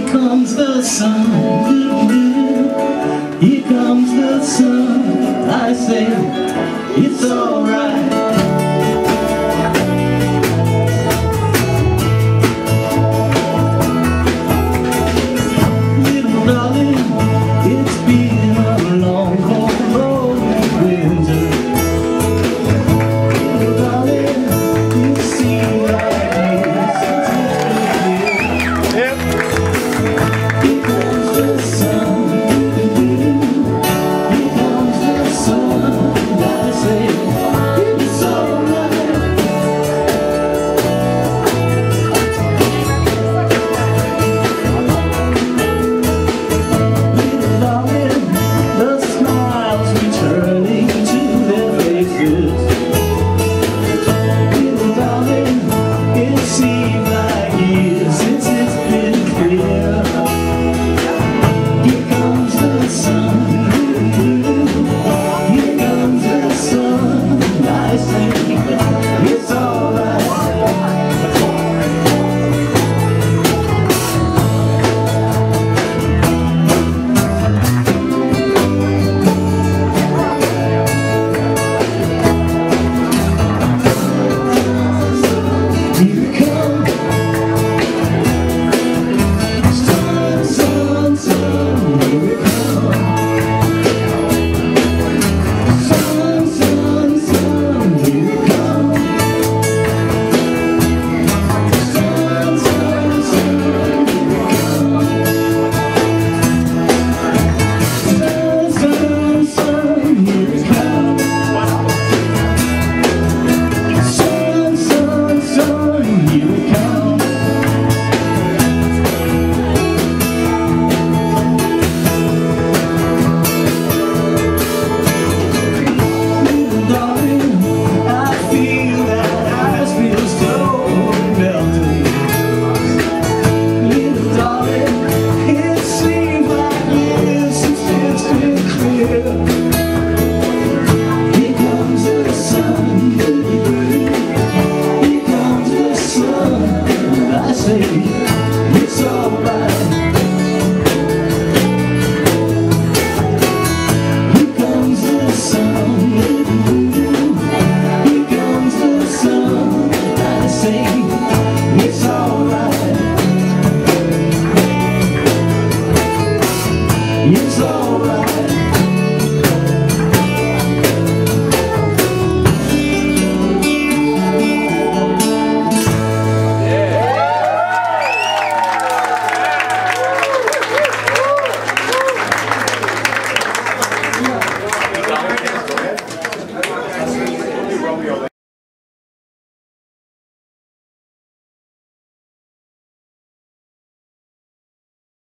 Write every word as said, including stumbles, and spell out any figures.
comes the sun, here comes the sun. I say it's alright. Little darling, it's been a long, cold road of winter. Little darling, you seem like years since it's been here. Here comes the sun, here comes the sun. I say it's alright. Little darling, the smiles returning to their faces. Little darling, it seems like years since it's been clear. Here comes the sun, here comes the sun. I say it's alright. Here comes sun, sun, sun. Here it comes. Sun, sun, sun. Here it comes. Sun, sun, sun. Here it comes. Sun, sun, sun. Here it comes. Sun, sun, sun. Here it comes. Little darling, I feel that ice feels so melting. Little darling, it seems like years since it's been clear. Here comes the sun, here comes the sun. I say it's alright. Here comes the sun, here comes the sun. I say it's alright.